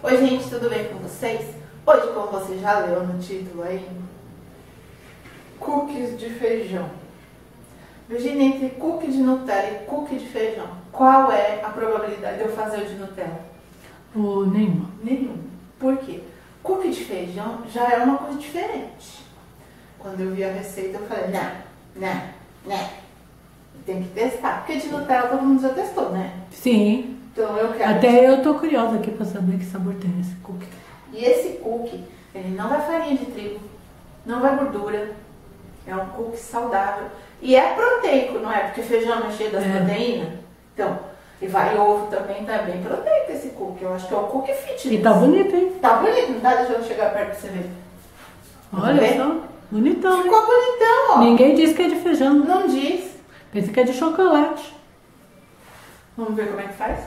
Oi gente, tudo bem com vocês? Hoje, como você já leu no título aí, cookies de feijão. Virginia, entre cookie de Nutella e cookie de feijão, qual é a probabilidade de eu fazer o de Nutella? Nenhuma. Nenhum. Por quê? Cookie de feijão já é uma coisa diferente. Quando eu vi a receita, eu falei, não. Tem que testar. Porque de Nutella todo mundo já testou, né? Sim. Então eu quero... Até eu tô curiosa aqui pra saber que sabor tem esse cookie. E esse cookie, ele não vai farinha de trigo, não vai gordura. É um cookie saudável. E é proteico, não é? Porque feijão não é cheio das proteínas. Então, e vai ovo também, tá bem proteico esse cookie. Eu acho que é o cookie fitness. E tá bonito, hein? Tá bonito, não tá? Deixa eu chegar perto pra você ver. Olha só, bonitão. Ficou bonitão, ó. Ninguém disse que é de feijão. Não diz. Pensa que é de chocolate. Vamos ver como é que faz?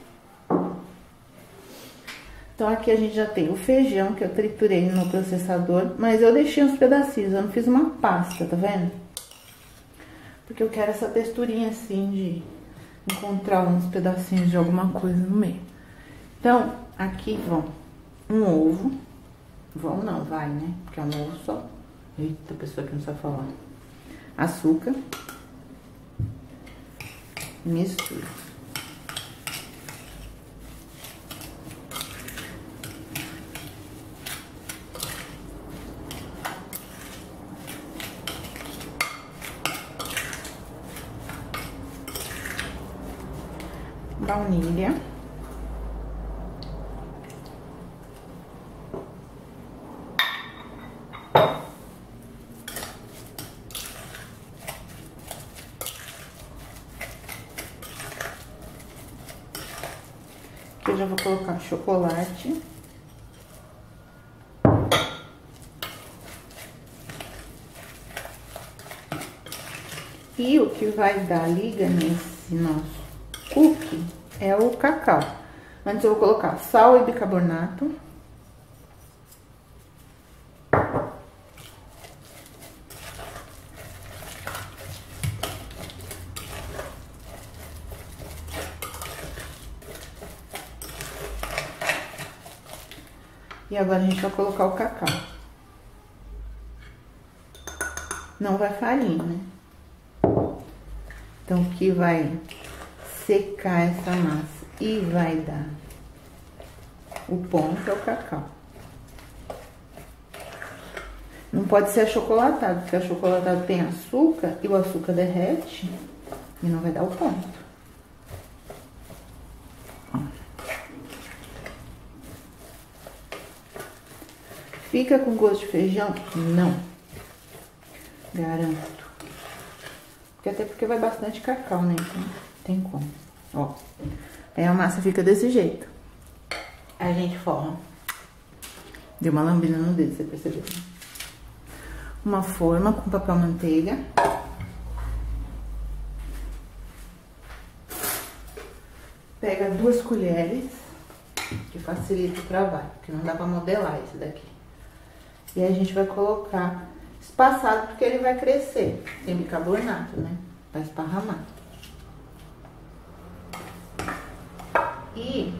Então aqui a gente já tem o feijão que eu triturei no processador, mas eu deixei uns pedacinhos, eu não fiz uma pasta, tá vendo? Porque eu quero essa texturinha assim de encontrar uns pedacinhos de alguma coisa no meio. Então, aqui vão um ovo. Vão não, vai, né? Porque é um ovo só. Eita, pessoa que não sabe falar. Açúcar. Mistura. Baunilha. Aqui eu já vou colocar chocolate. E o que vai dar liga nesse nosso cookie é o cacau. Antes eu vou colocar sal e bicarbonato. E agora a gente vai colocar o cacau. Não vai farinha, né? Então, o que vai secar essa massa e vai dar o ponto é o cacau. Não pode ser achocolatado, porque achocolatado tem açúcar e o açúcar derrete e não vai dar o ponto. Ó. Fica com gosto de feijão? Não. Garanto. Até porque vai bastante cacau, né? Então, tem como. Ó. Aí a massa fica desse jeito. Aí a gente forma. Deu uma lambida no dedo, você percebeu? Uma forma com papel manteiga. Pega 2 colheres, que facilita o trabalho, porque não dá pra modelar esse daqui. E aí a gente vai colocar espaçado, porque ele vai crescer. Tem bicarbonato, né? Vai esparramar. E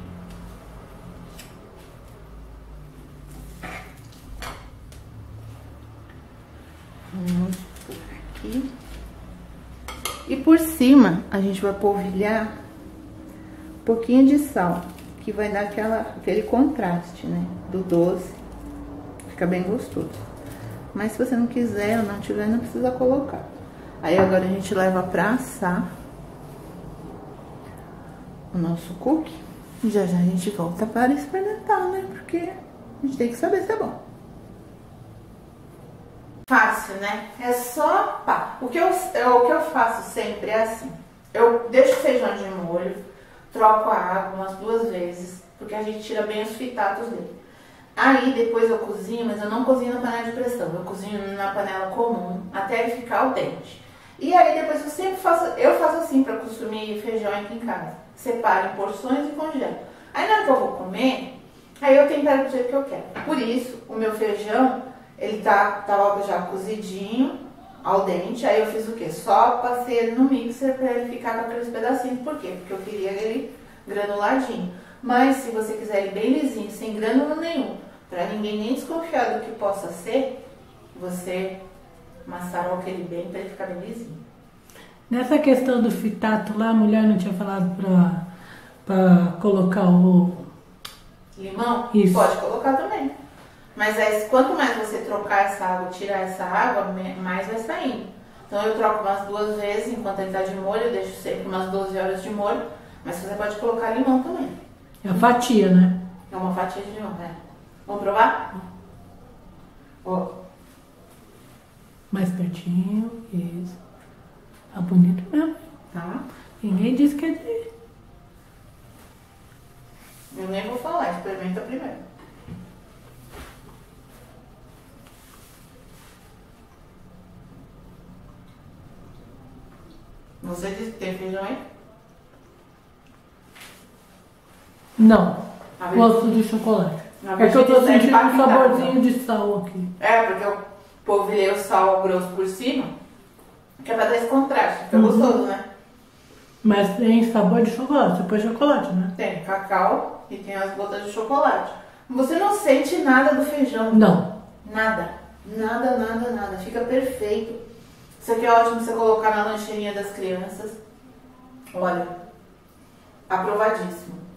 vamos por aqui. E por cima a gente vai polvilhar um pouquinho de sal, que vai dar aquele contraste, né? Do doce. Fica bem gostoso. Mas se você não quiser ou não tiver, não precisa colocar. Aí agora a gente leva pra assar o nosso cookie. E já a gente volta para experimentar, né? Porque a gente tem que saber se é bom. Fácil, né? É só pá. O que eu faço sempre é assim. Eu deixo o feijão de molho, troco a água umas 2 vezes, porque a gente tira bem os fitatos dele. Aí depois eu cozinho, mas eu não cozinho na panela de pressão, eu cozinho na panela comum, até ele ficar al dente. E aí depois eu faço assim para consumir feijão aqui em casa. Separo em porções e congelo. Aí na hora que eu vou comer, aí eu tempero do jeito que eu quero. Por isso, o meu feijão, ele tava já cozidinho, al dente. Aí eu fiz o quê? Só passei ele no mixer para ele ficar com aqueles pedacinhos. Por quê? Porque eu queria ele granuladinho. Mas se você quiser ele bem lisinho, sem grânulo nenhum, para ninguém nem desconfiar do que possa ser, você maçaroca ele bem para ele ficar bem lisinho. Nessa questão do fitato lá, a mulher não tinha falado pra colocar o... Limão? Isso. Pode colocar também. Mas aí, quanto mais você trocar essa água, tirar essa água, mais vai saindo. Então eu troco umas 2 vezes, enquanto ele está de molho, eu deixo sempre umas 12 horas de molho. Mas você pode colocar limão também. É a fatia, né? É uma fatia de limão, né? Vamos provar? Ó. Mais pertinho, isso. Tá bonito mesmo. Tá. Ninguém disse que é de... Eu nem vou falar, experimenta primeiro. Você disse que tem feijão aí? Não. A ver- Gosto de chocolate. A É que eu tô ver se sentindo serve um pra saborzinho de sal aqui. É, porque eu polvilhei o sal grosso por cima, que é pra dar esse contraste. Fica gostoso, né? Mas tem sabor de chocolate. Você põe chocolate, né? Tem cacau e tem as gotas de chocolate. Você não sente nada do feijão. Não. Nada. Nada, nada, nada. Fica perfeito. Isso aqui é ótimo você colocar na lancheirinha das crianças. Olha, aprovadíssimo.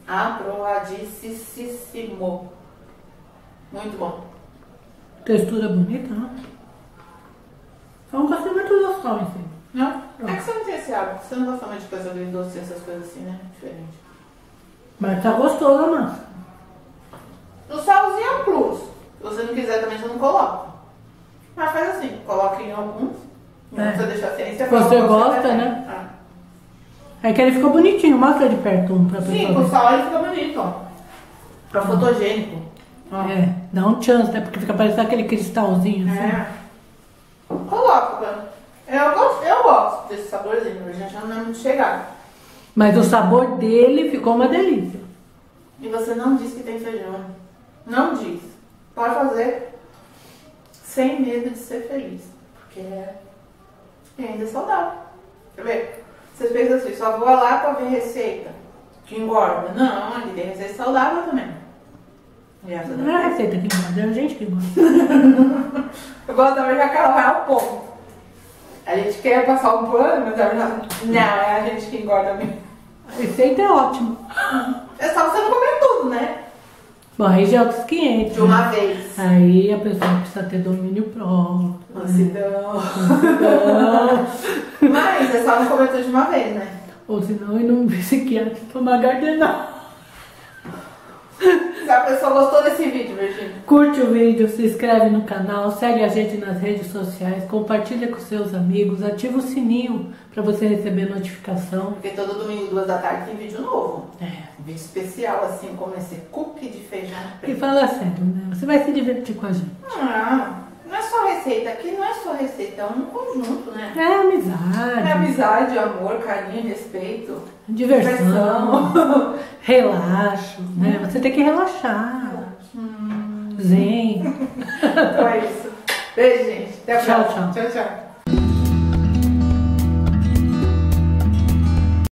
Aprovadíssimo. Muito bom. Textura bonita, né? Eu não gostei muito do sal em si. Não? É que você não tem esse hábito. Você não gosta muito de coisa bem doce, essas coisas assim, né? Diferente. Mas tá gostoso a massa. O salzinho é um plus. Se você não quiser também, você não coloca. Mas faz assim, coloca em alguns. É. Você deixa assim, você Você coloca, gosta, vai né? ver. Ah. É que ele ficou bonitinho. Mostra de perto um pra pessoa Sim, com ver. sal ele fica bonito, ó. Fica fotogênico. Ó. É, dá um chance, né? Porque fica parecendo aquele cristalzinho assim. É. Coloca, mano. Eu gosto desse saborzinho, a gente não é muito chegado. Mas o sabor dele ficou uma delícia. E você não diz que tem feijão. Não diz. Pode fazer sem medo de ser feliz. Porque ainda é saudável. Quer ver? Você fez assim, só vou lá pra ver receita que engorda. Não, ele tem receita saudável também. E essa Não é a daqui. receita que gosta, é a gente que gosta. Eu gosto também que ela vai ao ponto. A gente quer passar um plano, mas a verdade não, é a gente que engorda mesmo. A receita é ótima. É só você não comer tudo, né? Bom, aí já é outros 500. De uma vez. Aí a pessoa precisa ter domínio próprio. Mansidão. Então, Mas é só não comer tudo de uma vez, né? ou senão ir num psiquiatra tomar gardenal. Se a pessoa gostou desse vídeo, Virgínia, Curte o vídeo, se inscreve no canal, segue a gente nas redes sociais, compartilha com seus amigos, ativa o sininho para você receber notificação. porque todo domingo, 2 da tarde, tem vídeo novo. É. Um vídeo especial, assim, como esse cookie de feijão E preto. fala sério, né? Você vai se divertir com a gente. Não é só receita. Aqui não é só receita, é um conjunto, né? É amizade, É amizade, amor, carinho, respeito. diversão, relaxo, né? Você tem que relaxar. Zen. Então é isso. Beijo, gente. Até a Tchau, próxima. tchau. Tchau, tchau.